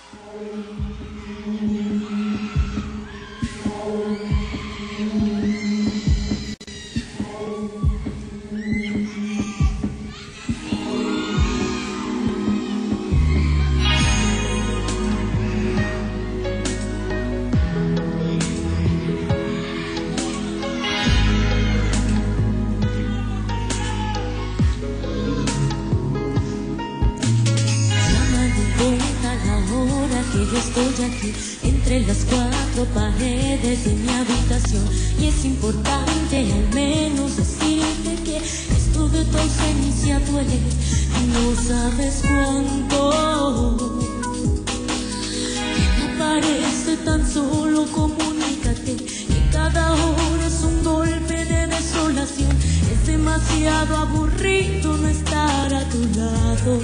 Yo estoy aquí entre las cuatro paredes de mi habitación y es importante al menos decirte que esto de tu ausencia duele y no sabes cuánto. Que me parece tan solo, comunícate que cada hora es un golpe de desolación. Es demasiado aburrido no estar a tu lado.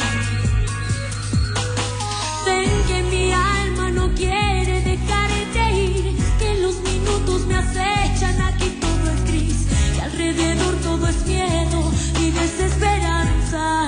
Que mi alma no quiere dejarte ir, que los minutos me acechan, aquí todo es gris y alrededor todo es miedo y desesperanza.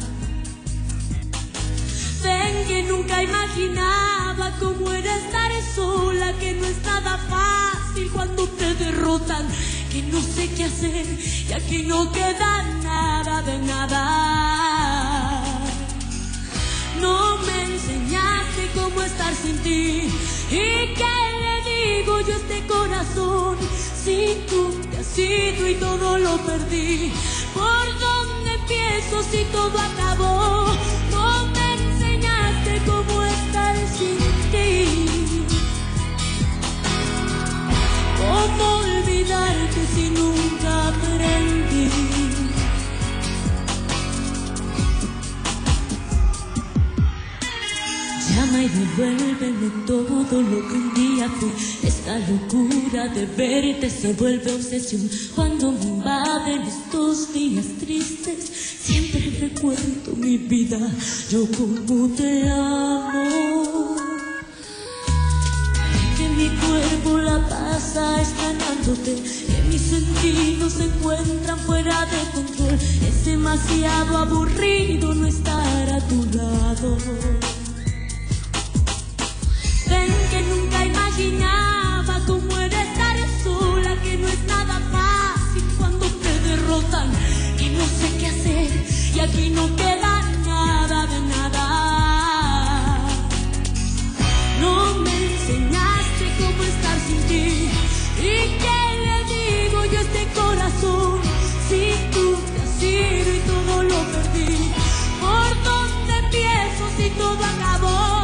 Ven que nunca imaginaba cómo era estar sola, que no es nada fácil cuando te derrotan, que no sé qué hacer y aquí no queda nada de nada. No me enseñaste cómo estar sin ti. ¿Y qué le digo yo a este corazón? Si tú te has ido y todo lo perdí, ¿por dónde empiezo si todo acabó? No me enseñaste cómo estar sin ti. ¿Cómo olvidarte si nunca aprendí? Llama y devuélveme todo lo que un día fui. Esta locura de verte se vuelve obsesión. Cuando me invaden estos días tristes, siempre recuerdo mi vida, yo como te amo. Que mi cuerpo la pasa extrañándote, que mis sentidos se encuentran fuera de control. Es demasiado aburrido no estar a tu lado. Ven que nunca imaginaba cómo era estar sola, que no es nada fácil cuando te derrotan y no sé qué hacer y aquí no queda nada de nada. No me enseñaste cómo estar sin ti. ¿Y qué le digo yo a este corazón? Si tú te has ido y todo lo perdí, ¿por dónde empiezo si todo acabó?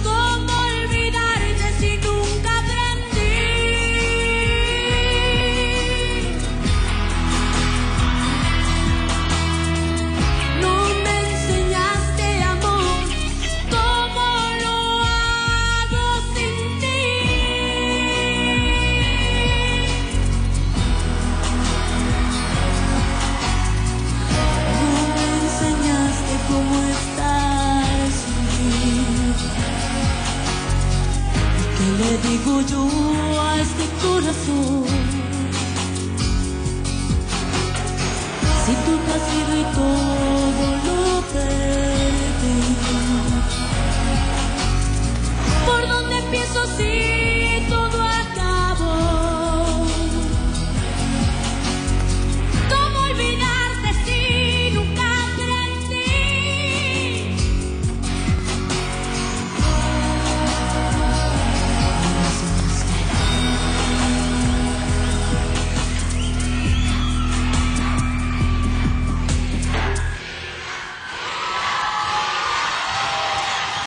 Le digo yo a este corazón, si tú te has ido y todo